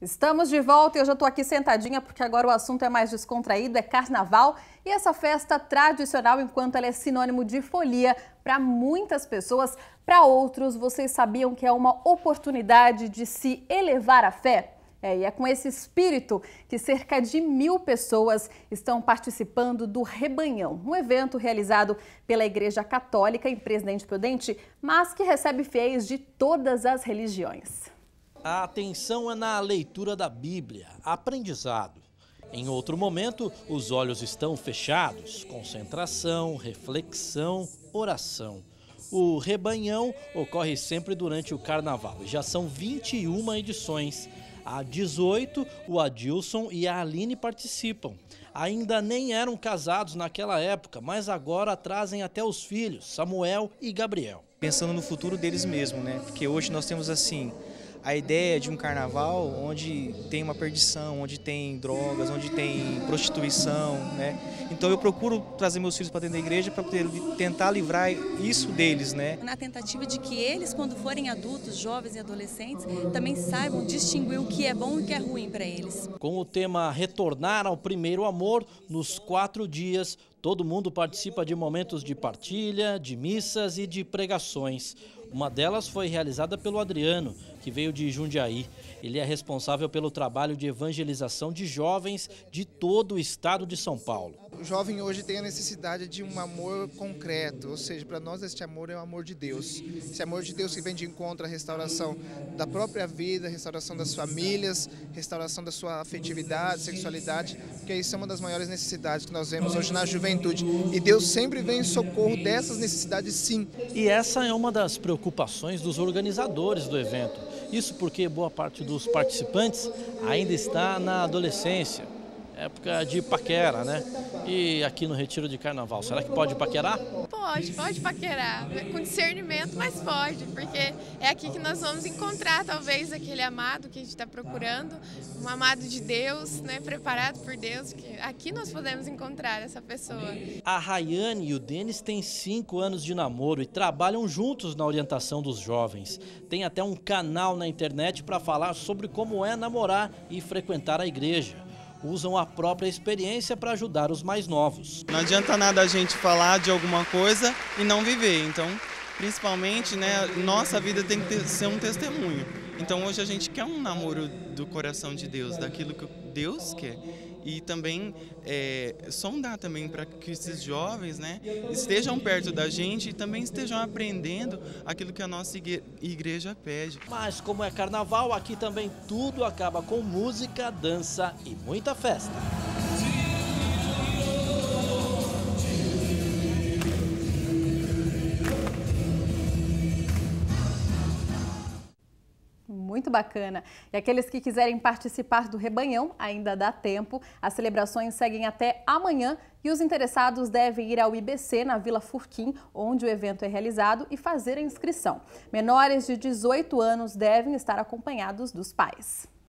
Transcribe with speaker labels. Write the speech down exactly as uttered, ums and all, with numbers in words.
Speaker 1: Estamos de volta e eu já estou aqui sentadinha porque agora o assunto é mais descontraído, é carnaval. E essa festa tradicional, enquanto ela é sinônimo de folia para muitas pessoas, para outros, vocês sabiam que é uma oportunidade de se elevar a fé? É, e é com esse espírito que cerca de mil pessoas estão participando do Rebanhão, um evento realizado pela Igreja Católica em Presidente Prudente, mas que recebe fiéis de todas as religiões.
Speaker 2: A atenção é na leitura da Bíblia, aprendizado. Em outro momento, os olhos estão fechados, concentração, reflexão, oração. O Rebanhão ocorre sempre durante o Carnaval e já são vinte e uma edições. Há dezoito, o Adilson e a Aline participam. Ainda nem eram casados naquela época, mas agora trazem até os filhos, Samuel e Gabriel.
Speaker 3: Pensando no futuro deles mesmo, né? Porque hoje nós temos assim a ideia de um carnaval onde tem uma perdição, onde tem drogas, onde tem prostituição, né? Então eu procuro trazer meus filhos para dentro da igreja para tentar livrar isso deles, né?
Speaker 4: Na tentativa de que eles, quando forem adultos, jovens e adolescentes, também saibam distinguir o que é bom e o que é ruim para eles.
Speaker 2: Com o tema Retornar ao Primeiro Amor, nos quatro dias, todo mundo participa de momentos de partilha, de missas e de pregações. Uma delas foi realizada pelo Adriano, que veio de Jundiaí. Ele é responsável pelo trabalho de evangelização de jovens de todo o estado de São Paulo.
Speaker 5: O jovem hoje tem a necessidade de um amor concreto, ou seja, para nós este amor é o amor de Deus. Esse amor de Deus que vem de encontro à restauração da própria vida, restauração das famílias, restauração da sua afetividade, sexualidade, porque isso é uma das maiores necessidades que nós vemos hoje na juventude. E Deus sempre vem em socorro dessas necessidades, sim.
Speaker 2: E essa é uma das preocupações dos organizadores do evento. Isso porque boa parte dos participantes ainda está na adolescência, época de paquera, né? E aqui no Retiro de Carnaval, será que pode paquerar?
Speaker 6: Pode, pode paquerar, com discernimento, mas pode, porque é aqui que nós vamos encontrar talvez aquele amado que a gente está procurando, um amado de Deus, né, preparado por Deus, que aqui nós podemos encontrar essa pessoa.
Speaker 2: A Rayane e o Denis têm cinco anos de namoro e trabalham juntos na orientação dos jovens. Tem até um canal na internet para falar sobre como é namorar e frequentar a igreja. Usam a própria experiência para ajudar os mais novos.
Speaker 7: Não adianta nada a gente falar de alguma coisa e não viver. Então, principalmente, né, nossa vida tem que ter, ser um testemunho. Então, hoje a gente quer um namoro do coração de Deus, daquilo que Deus quer. E também é, sondar também para que esses jovens, né, estejam perto da gente e também estejam aprendendo aquilo que a nossa igreja pede.
Speaker 2: Mas como é carnaval, aqui também tudo acaba com música, dança e muita festa.
Speaker 1: Muito bacana. E aqueles que quiserem participar do Rebanhão, ainda dá tempo. As celebrações seguem até amanhã e os interessados devem ir ao I B C, na Vila Furquim, onde o evento é realizado, e fazer a inscrição. Menores de dezoito anos devem estar acompanhados dos pais.